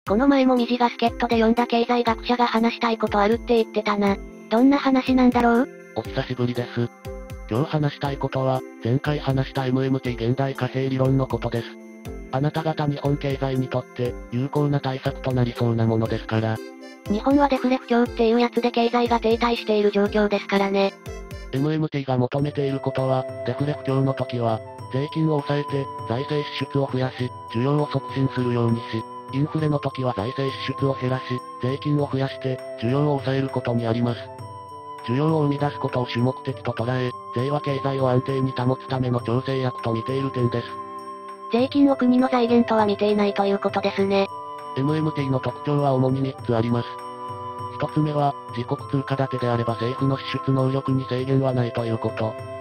この前もミジガスケットで読んだ経済学者が話したいことあるって言ってたな。どんな話なんだろう？ お久しぶりです。今日話したいことは、前回話した MMT 現代貨幣理論のことです。あなた方日本経済にとって、有効な対策となりそうなものですから。 日本はデフレ不況っていうやつで経済が停滞している状況ですからね。 MMT が求めていることは、デフレ不況の時は、税金を抑えて、財政支出を増やし、需要を促進するようにし、インフレの時は財政支出を減らし、税金を増やして、需要を抑えることにあります。需要を生み出すことを主目的と捉え、税は経済を安定に保つための調整役と見ている点です。 税金を国の財源とは見ていないということですね。 MMT の特徴は主に3つあります。1つ目は、自国通貨建てであれば政府の支出能力に制限はないということ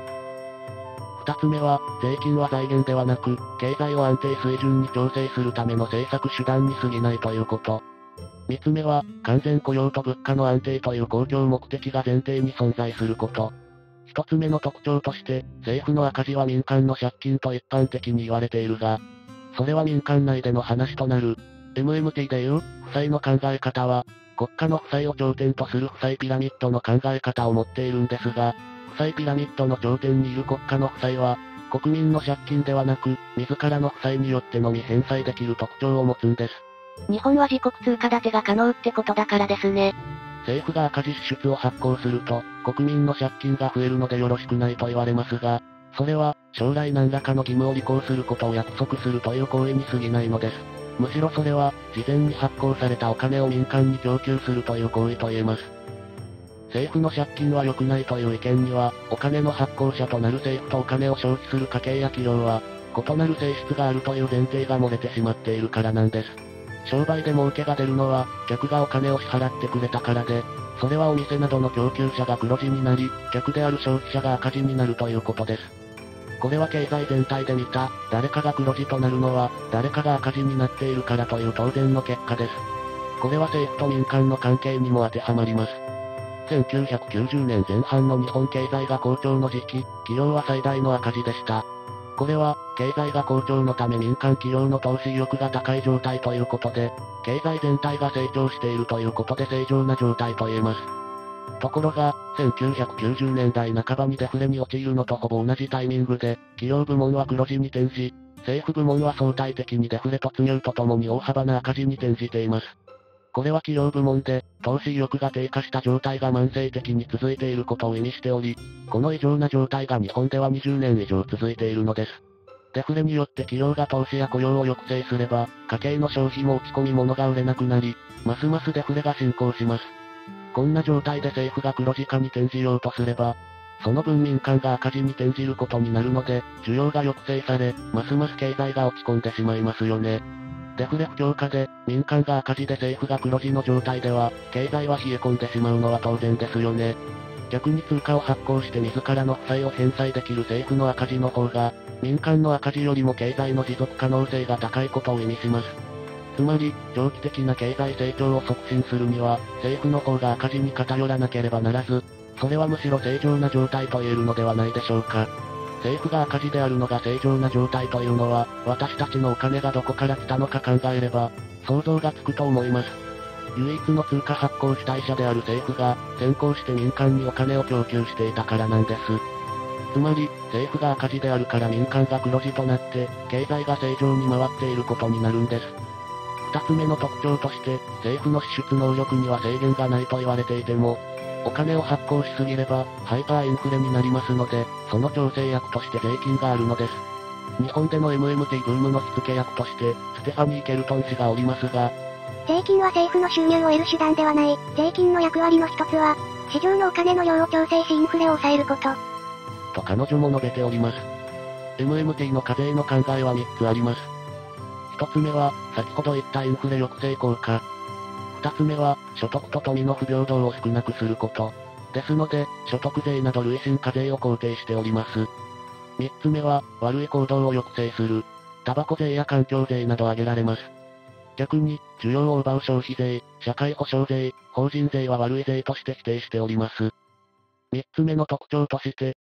。2つ目は、税金は財源ではなく、経済を安定水準に調整するための政策手段に過ぎないということ。3つ目は、完全雇用と物価の安定という公共目的が前提に存在すること。1つ目の特徴として、政府の赤字は民間の借金と一般的に言われているが、それは民間内での話となる。MMT でいう、負債の考え方は、国家の負債を頂点とする負債ピラミッドの考え方を持っているんですが、負債ピラミッドの頂点にいる国家の負債は、国民の借金ではなく、自らの負債によってのみ返済できる特徴を持つんです。 日本は自国通貨建てが可能ってことだからですね。 政府が赤字支出を発行すると、国民の借金が増えるのでよろしくないと言われますが、それは、将来何らかの義務を履行することを約束するという行為に過ぎないのです。むしろそれは、事前に発行されたお金を民間に供給するという行為と言えます。政府の借金は良くないという意見には、お金の発行者となる政府とお金を消費する家計や企業は、異なる性質があるという前提が漏れてしまっているからなんです。商売で儲けが出るのは、客がお金を支払ってくれたからで、それはお店などの供給者が黒字になり、客である消費者が赤字になるということです。これは経済全体で見た、誰かが黒字となるのは、誰かが赤字になっているからという当然の結果です。これは政府と民間の関係にも当てはまります。1990年前半の日本経済が好調の時期、企業は最大の赤字でした。これは、経済が好調のため民間企業の投資意欲が高い状態ということで、経済全体が成長しているということで正常な状態と言えます。ところが、1990年代半ばにデフレに陥るのとほぼ同じタイミングで、企業部門は黒字に転じ、政府部門は相対的にデフレ突入とともに大幅な赤字に転じています。これは企業部門で、投資意欲が低下した状態が慢性的に続いていることを意味しており、この異常な状態が日本では20年以上続いているのです。デフレによって企業が投資や雇用を抑制すれば、家計の消費も落ち込み物が売れなくなり、ますますデフレが進行します。こんな状態で政府が黒字化に転じようとすれば、その分民間が赤字に転じることになるので、需要が抑制され、ますます経済が落ち込んでしまいますよね。デフレ不況下で、民間が赤字で政府が黒字の状態では、経済は冷え込んでしまうのは当然ですよね。逆に通貨を発行して自らの負債を返済できる政府の赤字の方が、民間の赤字よりも経済の持続可能性が高いことを意味します。つまり、長期的な経済成長を促進するには、政府の方が赤字に偏らなければならず、それはむしろ正常な状態と言えるのではないでしょうか。政府が赤字であるのが正常な状態というのは、私たちのお金がどこから来たのか考えれば、想像がつくと思います。唯一の通貨発行主体者である政府が、先行して民間にお金を供給していたからなんです。つまり、政府が赤字であるから民間が黒字となって、経済が正常に回っていることになるんです。二つ目の特徴として、政府の支出能力には制限がないと言われていても、お金を発行しすぎれば、ハイパーインフレになりますので、その調整役として税金があるのです。日本での MMT ブームの火付け役として、ステファニー・ケルトン氏がおりますが、 税金は政府の収入を得る手段ではない。税金の役割の一つは、市場のお金の量を調整しインフレを抑えること。 と彼女も述べております。MMT の課税の考えは3つあります。1つ目は、先ほど言ったインフレ抑制効果。2つ目は、所得と富の不平等を少なくすること。ですので、所得税など累進課税を肯定しております。3つ目は、悪い行動を抑制する。タバコ税や環境税など挙げられます。逆に、需要を奪う消費税、社会保障税、法人税は悪い税として否定しております。3つ目の特徴として、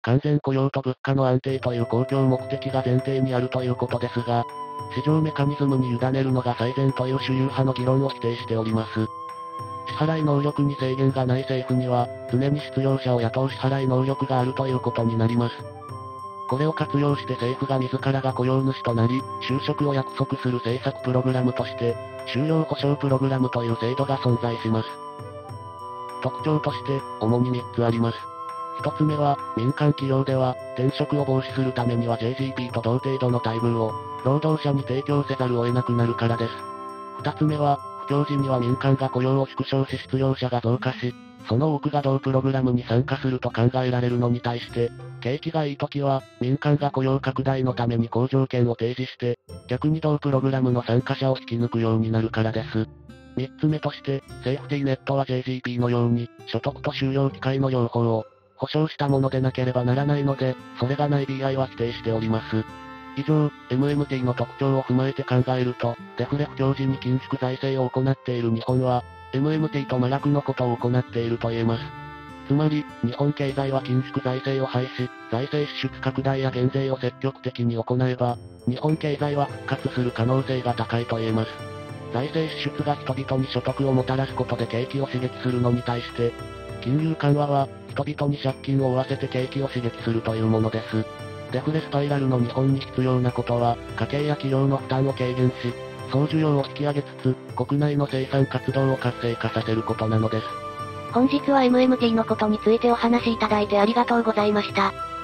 完全雇用と物価の安定という公共目的が前提にあるということですが、市場メカニズムに委ねるのが最善という主流派の議論を否定しております。支払い能力に制限がない政府には、常に失業者を雇う支払い能力があるということになります。これを活用して政府が自らが雇用主となり、就職を約束する政策プログラムとして、就業保障プログラムという制度が存在します。特徴として、主に3つあります。1つ目は、民間企業では、転職を防止するためには JGP と同程度の待遇を、労働者に提供せざるを得なくなるからです。2つ目は、不況時には民間が雇用を縮小し失業者が増加し、その多くが同プログラムに参加すると考えられるのに対して、景気がいい時は、民間が雇用拡大のために好条件を提示して、逆に同プログラムの参加者を引き抜くようになるからです。3つ目として、セーフティーネットは JGP のように、所得と就業機会の両方を、保障したものでなければならないので、それがない BI は否定しております。以上、MMT の特徴を踏まえて考えると、デフレ不況時に緊縮財政を行っている日本は、MMT と真逆のことを行っていると言えます。つまり、日本経済は緊縮財政を廃し、財政支出拡大や減税を積極的に行えば、日本経済は復活する可能性が高いと言えます。財政支出が人々に所得をもたらすことで景気を刺激するのに対して、金融緩和は、人々に借金を負わせて景気を刺激するというものです。デフレスパイラルの日本に必要なことは、家計や企業の負担を軽減し、総需要を引き上げつつ、国内の生産活動を活性化させることなのです。 本日は MMT のことについてお話しいただいてありがとうございました。